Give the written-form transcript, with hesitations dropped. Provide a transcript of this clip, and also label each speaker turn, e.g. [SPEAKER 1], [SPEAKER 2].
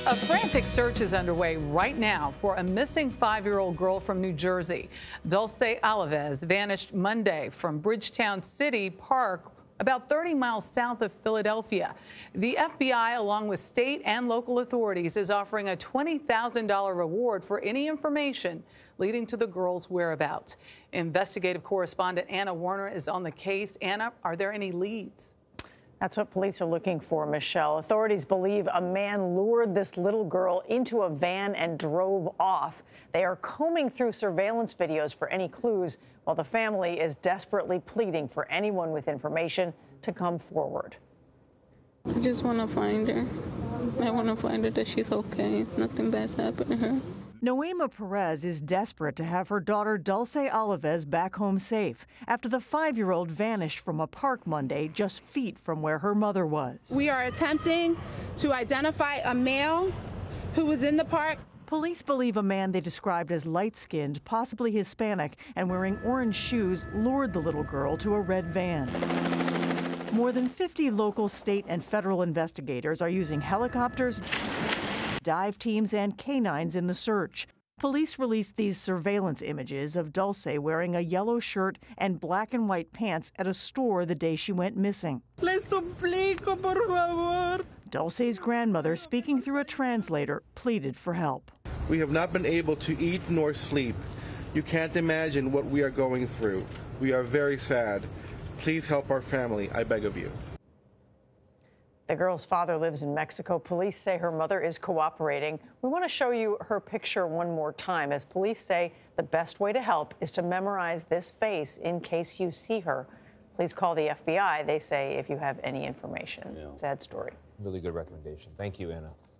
[SPEAKER 1] A frantic search is underway right now for a missing 5-year-old girl from New Jersey. Dulce Alavez vanished Monday from Bridgeton City Park, about 30 miles south of Philadelphia. The FBI, along with state and local authorities, is offering a $20,000 reward for any information leading to the girl's whereabouts. Investigative correspondent Anna Werner is on the case. Anna, are there any leads?
[SPEAKER 2] That's what police are looking for, Michelle. Authorities believe a man lured this little girl into a van and drove off. They are combing through surveillance videos for any clues, while the family is desperately pleading for anyone with information to come forward.
[SPEAKER 3] I just want to find her. I want to find her that she's okay. Nothing bad's happened to her.
[SPEAKER 4] Noema Perez is desperate to have her daughter Dulce Alavez back home safe after the 5-year-old vanished from a park Monday just feet from where her mother was.
[SPEAKER 5] We are attempting to identify a male who was in the park.
[SPEAKER 4] Police believe a man they described as light-skinned, possibly Hispanic, and wearing orange shoes lured the little girl to a red van. More than 50 local, state, and federal investigators are using helicopters, dive teams, and canines in the search. Police released these surveillance images of Dulce wearing a yellow shirt and black and white pants at a store the day she went missing. Dulce's grandmother, speaking through a translator, pleaded for help.
[SPEAKER 6] We have not been able to eat nor sleep. You can't imagine what we are going through. We are very sad. Please help our family, I beg of you.
[SPEAKER 2] The girl's father lives in Mexico. Police say her mother is cooperating. We want to show you her picture one more time, as police say the best way to help is to memorize this face in case you see her. Please call the FBI, they say, if you have any information.
[SPEAKER 7] Yeah.
[SPEAKER 2] Sad story.
[SPEAKER 7] Really good recommendation. Thank you, Anna.